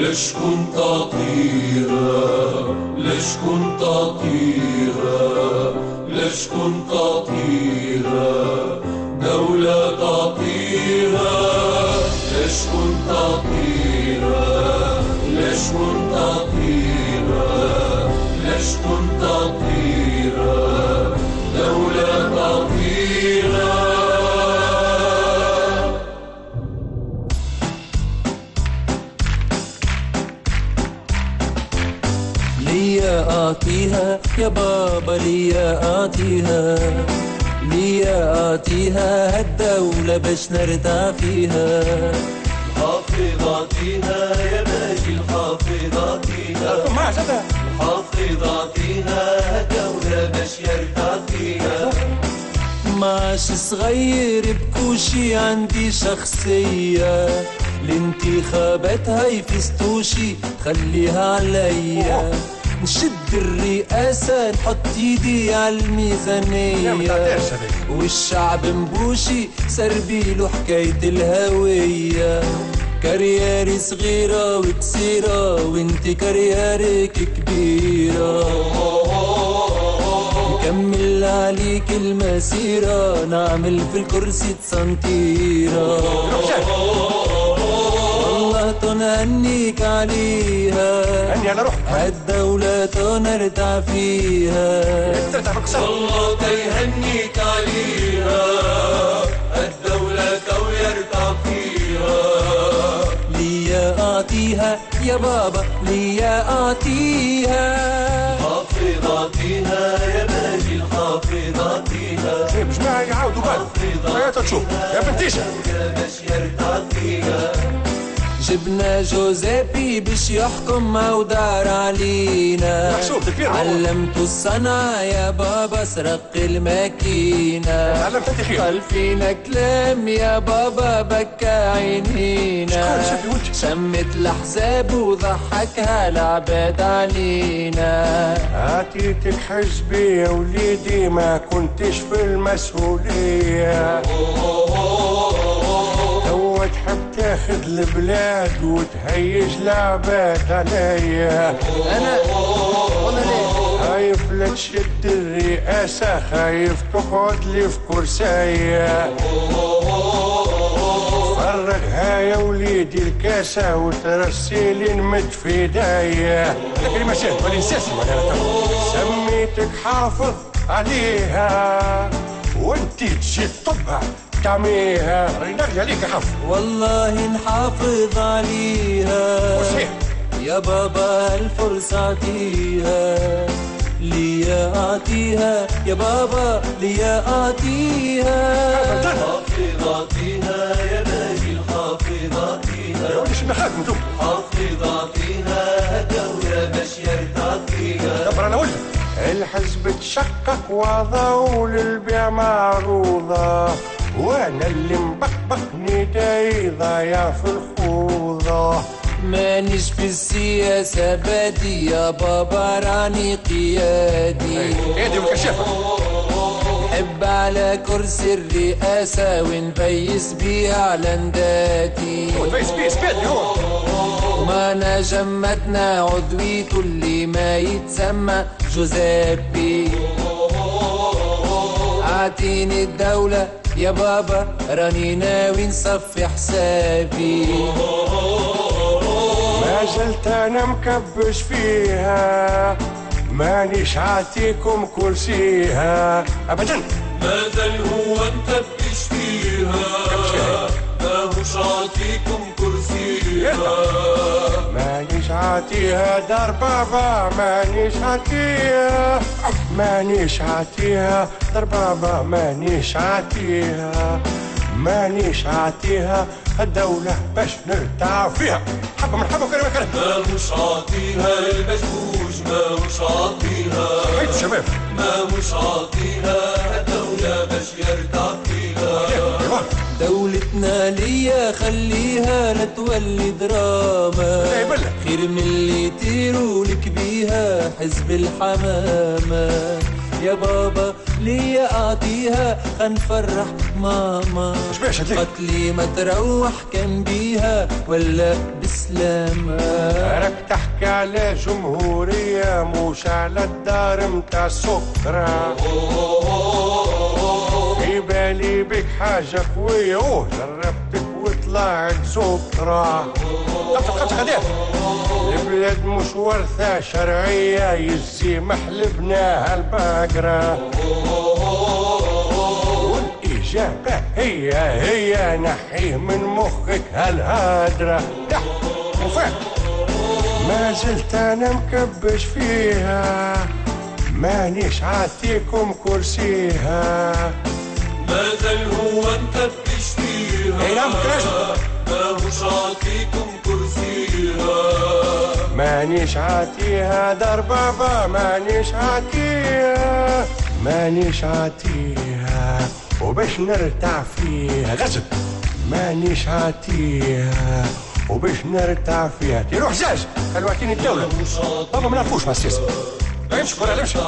ليش كنت أطيها ليش كنت أطيها ليش كنت أطيها دولة تعطيها ليش كنت أطيها ليش كنت أطيها ليش كنت أطيها دولة تعطيها ليا أعطيها يا بابا ليا أعطيها ليا أعطيها هالدولة باش نرتاح فيها حافظاتيها يا باجي الحافظاتيها حافظاتيها هالدولة باش يرتاح فيها معاش صغير بكوشي عندي شخصية الانتخابات هاي فستوشي خليها عليا نشد الرئاسة نحط ايدي على الميزانية والشعب مبوشي سربيله حكاية الهوية كاريري صغيرة وقصيرة وانت كاريرك كبيرة نكمل عليك المسيرة نعمل في الكرسي سنتيرة والله تنهنيك عليها هني انا روح هالدولة تنرتع فيها والله تيهنيك عليها الدولة تو يرتع فيها ليا أعطيها يا بابا ليا أعطيها حافظاتيها يا باجي الحافظاتيها مش معي يعاودوا بعد يا تشوف يا بنتيشة باش يرتع فيها جبنا جوزيبي باش يحكم ودار علينا علمته الصنعة يا بابا سرق الماكينة قال فينا كلام يا بابا بكى عينينا شمت الأحزاب وضحكها العباد علينا عطيتك حزبي يا وليدي ما كنتش في المسؤولية تو تحب تاخذ البلاد وتهيج العباد عليا أنا ليه خايف لا تشد الرئاسة خايف تقعد لي في كرسية فرقها يا وليدي الكاسة وترسي لي نمد في ايديا لكن ماشي ولي نساسي سميتك حافظ عليها وانتي تجي تطبها تعميها ريناغي عليك يا حافظ والله نحافظ عليها وصحيح يا بابا الفرصة اعطيها ليا أعطيها يا بابا ليا أعطيها حافظاتيها يا باجي الحافظاتيها يا ولي شنو خاف انتم حافظاتيها الدولة باش يرتاح فيها دبر انا ولد الحزب تشقق وضعوا للبيع معروضة وانا اللي مبقبقني داي ضايع في الخوضة مانيش في السياسة بادي يا بابا راني قيادي ايدي وكشافة نحب على كرسي الرئاسة ونفيس بيها على نداتي وتفيس بيه سبيدي هو وما جمتنا عضويته اللي ما يتسمى جوزيبي اعطيني الدولة يا بابا راني ناوي نصفي حسابي ما زلت انا مكبش فيها مانيش عاتيكم كرسيها ابدا مازال هو مكبش فيها ماهوش عاطيكم كرسيها مانيش عاتيها دار بابا مانيش عاتيها مانيش عاتيها دار بابا مانيش عاتيها مانيش عاتيها الدولة باش نرتاح فيها حبة من حبة وكلمة كلمة ماهوش عاطيها البشبوش ماهوش عاطيها حيث شباب ماهوش عاطيها الدولة باش يرتاح فيها دولتنا ليا خليها لا تولي دراما خير من اللي يطيروا لك بيها حزب الحمامة يا بابا ليا اعطيها خنفرح ماما. اش باش هتلك؟ قتلي ما تروح كان بيها ولا بسلامة. راك تحكي على جمهورية مش على الدار متاع سكرة. في بالي بك حاجة قوية جربتك وطلعت سكرة. قبت غدات البلاد مش ورثة شرعية يزي محلبناها البقرة. والإجابة هي نحيه من مخك هالهادرة. وفاك ما زلت أنا مكبش فيها مانيش عاتيكم كرسيها. مازال هو نكبش فيها اي نعم كراش ماهوش عاطيكم كرسيها. مانيش عاتيها دار بابا مانيش عاتيها وباش نرتع فيها غزل. مانيش عاتيها وباش نرتع فيها. تروح زاز قالوا اعطيني الدولة بابا ما نعرفوش مع السياسة. امشي كورة امشي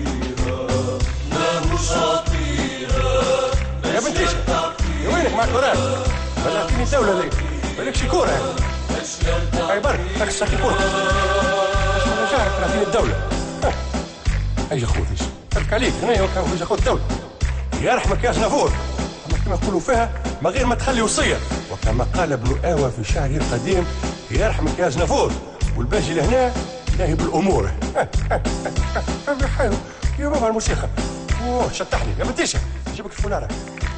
ماهوش عاطيها يا بنتيش يا وينك مع القرآن؟ ولا اعطيني الدولة ليك مالكش كورة هاي برك راك تساكي كورة. اش ما رجعك اعطيني الدولة. اي خوذيش ترك عليك هنا وكان فيش اخذ الدولة. يرحمك يا زنافور. اما كما يقولوا فيها ما غير ما تخلي وصية. وكما قال ابن آوى في شعره القديم يرحمك يا زنافور والباجي لهنا لاهي بالامور. حلو يا بابا الموسيقى. اوه شطحني يا بنتيشة جيبك الفنارة.